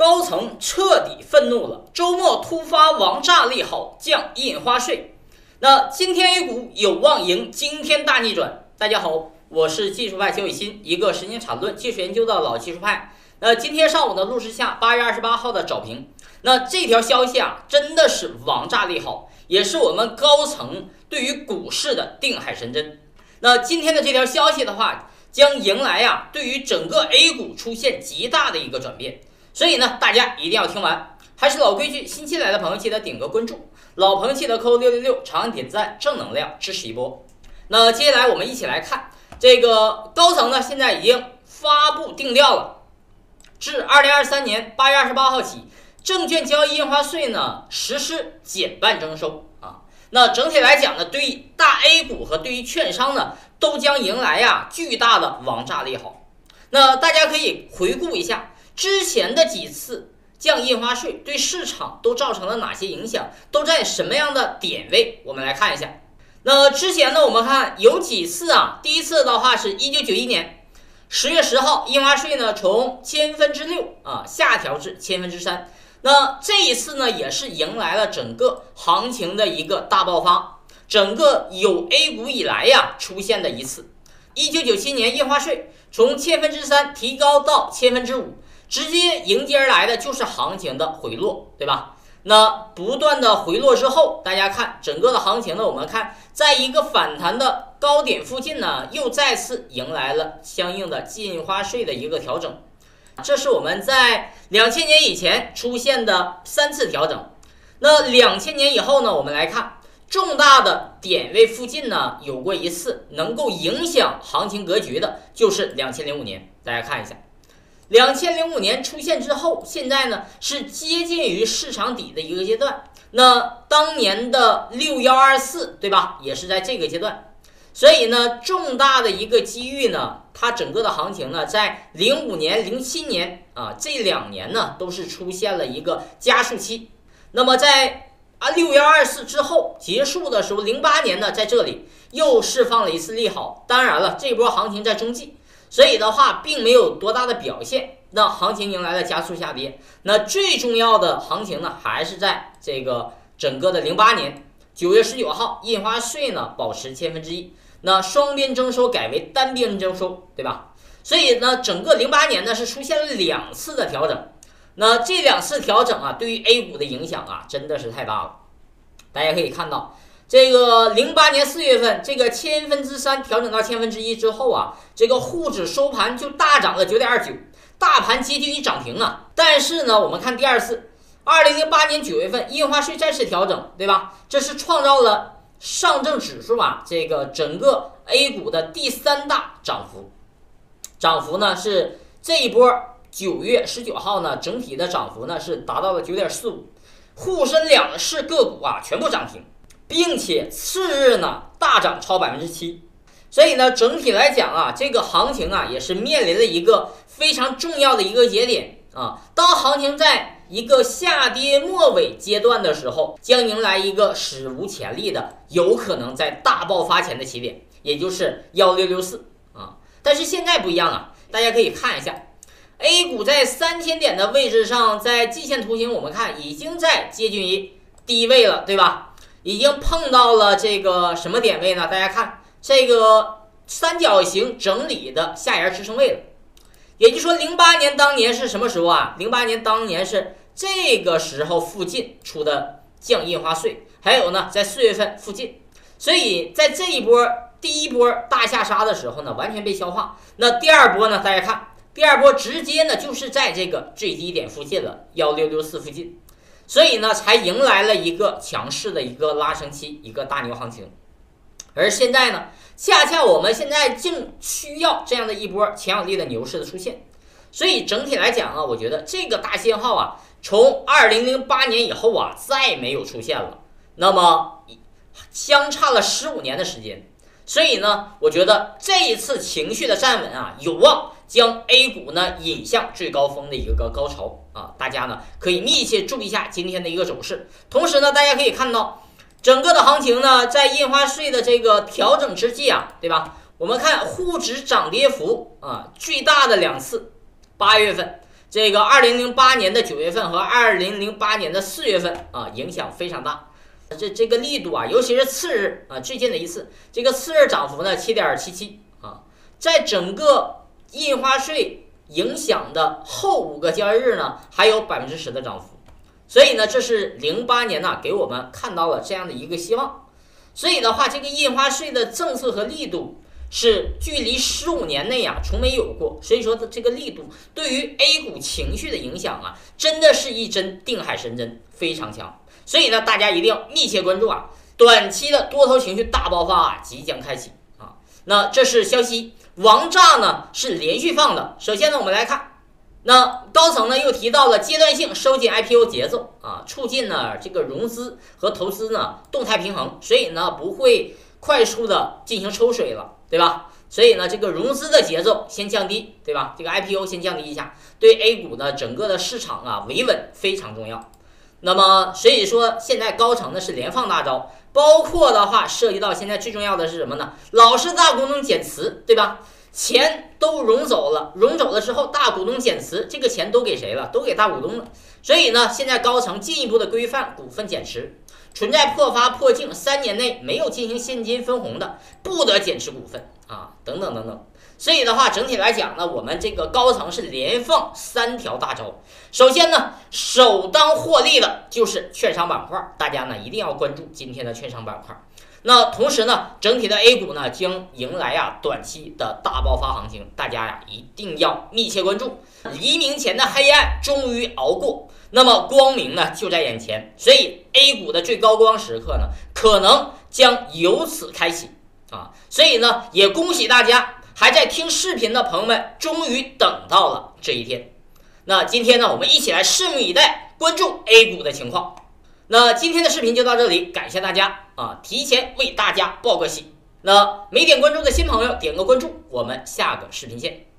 高层彻底愤怒了，周末突发王炸利好，降印花税。那今天 A 股有望迎惊天大逆转。大家好，我是技术派邱雨欣，一个实践产论技术研究的老技术派。今天上午呢，录制下8月28号的早评。那这条消息啊，真的是王炸利好，也是我们高层对于股市的定海神针。那今天的这条消息的话，将迎来对于整个 A 股出现极大的一个转变。所以呢，大家一定要听完。还是老规矩，新进来的朋友记得点个关注，老朋友记得扣666，长按点赞，正能量支持一波。那接下来我们一起来看这个高层呢，现在已经发布定调了，至2023年8月28号起，证券交易印花税呢实施减半征收啊。那整体来讲呢，对于大 A 股和对于券商呢，都将迎来巨大的王炸利好。那大家可以回顾一下之前的几次降印花税对市场都造成了哪些影响，都在什么样的点位，我们来看一下。那之前呢，我们看有几次第一次的话是1991年10月10号，印花税呢从6%下调至3%。那这一次呢，也是迎来了整个行情的一个大爆发，整个有 A 股以来出现的一次。1997年印花税从3%提高到5%，直接迎接而来的就是行情的回落，对吧？那不断的回落之后，大家看整个的行情呢，我们看在一个反弹的高点附近呢，又再次迎来了相应的印花税的一个调整。这是我们在2000年以前出现的3次调整。那2000年以后呢，我们来看重大的点位附近呢，有过一次能够影响行情格局的，就是2005年。大家看一下，2005年出现之后，现在呢是接近于市场底的一个阶段。那当年的6124，对吧，也是在这个阶段。所以呢，重大的一个机遇呢，它整个的行情呢，在05年、07年这2年呢，都是出现了一个加速期。那么在6124之后结束的时候，08年呢，在这里又释放了一次利好。当然了，这波行情在中继，所以的话并没有多大的表现。那行情迎来了加速下跌。那最重要的行情呢，还是在这个整个的08年9月19号，印花税呢保持1/1000，那双边征收改为单边征收，对吧？所以呢，整个08年呢是出现了2次的调整。那这2次调整对于 A 股的影响真的是太大了。大家可以看到，这个08年4月份，这个3%调整到1/1000之后这个沪指收盘就大涨了9.29%，大盘接近于涨停但是呢，我们看第二次，2008年9月份，印花税再次调整，对吧？这是创造了上证指数这个整个 A 股的第3大涨幅。涨幅呢是这一波9月19号呢，整体的涨幅呢是达到了9.45%，沪深两市个股全部涨停，并且次日呢大涨超7%。所以呢，整体来讲这个行情也是面临了一个非常重要的一个节点当行情在一个下跌末尾阶段的时候，将迎来一个史无前例的有可能在大爆发前的起点，也就是1664但是现在不一样大家可以看一下 A 股在3000点的位置上，在季线图形我们看已经在接近于低位了，对吧？已经碰到了这个什么点位呢？大家看这个三角形整理的下沿支撑位了。也就是说08年当年是什么时候08年当年是这个时候附近出的降印花税，还有呢在4月份附近。所以在这一波第一波大下杀的时候呢，完全被消化。那第二波呢，大家看第二波直接呢就是在这个最低点附近了，1664附近。所以呢才迎来了一个强势的一个拉升期，一个大牛行情。而现在呢，恰恰我们现在正需要这样的一波强有力的牛市的出现。所以整体来讲我觉得这个大信号从2008年以后再没有出现了，那么相差了15年的时间。所以呢，我觉得这一次情绪的站稳有望将 A 股呢引向最高峰的一个高潮大家呢可以密切注意一下今天的一个走势。同时呢，大家可以看到整个的行情呢，在印花税的这个调整之际对吧？我们看沪指涨跌幅最大的2次，8月份这个2008年的9月份和2008年的4月份啊，影响非常大。这个力度啊，尤其是次日啊，最近的一次，这个次日涨幅呢7.77啊，在整个印花税影响的后5个交易日呢，还有10%的涨幅。所以呢，这是08年呢给我们看到了这样的一个希望。所以的话，这个印花税的政策和力度是距离15年内啊从没有过，所以说这个力度对于 A 股情绪的影响啊，真的是一针定海神针，非常强。所以呢，大家一定要密切关注啊，短期的多头情绪大爆发啊即将开启啊。那这是消息，王炸呢是连续放的。首先呢，我们来看，那高层呢又提到了阶段性收紧 IPO 节奏啊，促进呢这个融资和投资呢动态平衡，所以呢不会快速的进行抽水了，对吧？所以呢这个融资的节奏先降低，对吧？这个 IPO 先降低一下，对 A 股的整个的市场啊维稳非常重要。那么所以说现在高层呢是连放大招，包括的话涉及到现在最重要的是什么呢？老是大股东减持，对吧？钱都融走了，融走了之后，大股东减持，这个钱都给谁了？都给大股东了。所以呢，现在高层进一步的规范股份减持，存在破发破净3年内没有进行现金分红的，不得减持股份啊，等等等等。所以的话，整体来讲呢，我们这个高层是连放3条大招。首先呢，首当获利的就是券商板块，大家呢一定要关注今天的券商板块。那同时呢，整体的 A 股呢将迎来啊短期的大爆发行情，大家呀一定要密切关注。黎明前的黑暗终于熬过，那么光明呢就在眼前，所以 A 股的最高光时刻呢可能将由此开启啊！所以呢，也恭喜大家还在听视频的朋友们，终于等到了这一天。那今天呢，我们一起来拭目以待，关注 A 股的情况。那今天的视频就到这里，感谢大家啊！提前为大家报个喜。那没点关注的新朋友点个关注，我们下个视频见。